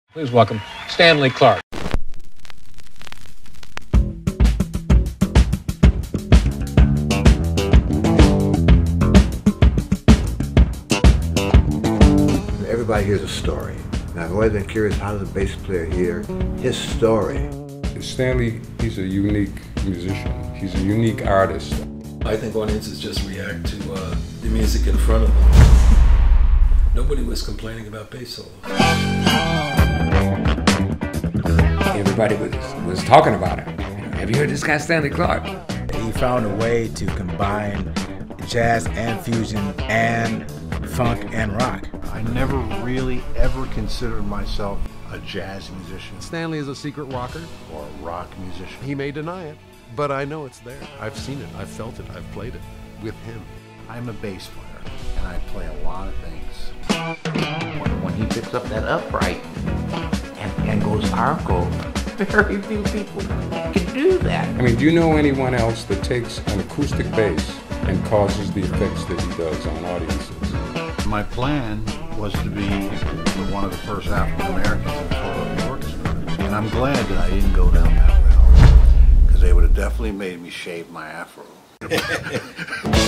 Please welcome Stanley Clarke. Everybody hears a story. And I've always been curious, how does a bass player hear his story? Stanley, he's a unique musician. He's a unique artist. I think audiences just react to the music in front of them. Nobody was complaining about bass solos. Everybody was talking about him. Have you heard this guy, Stanley Clarke? He found a way to combine jazz and fusion and funk and rock. I never really ever considered myself a jazz musician. Stanley is a secret rocker. Or a rock musician. He may deny it, but I know it's there. I've seen it, I've felt it, I've played it with him. I'm a bass player, and I play a lot of things. When he picks up that upright and goes arco, very few people can do that. I mean, do you know anyone else that takes an acoustic bass and causes the effects that he does on audiences? My plan was to be one of the first African Americans in Philadelphia orchestra, and I'm glad that I didn't go down that route, because they would have definitely made me shave my afro.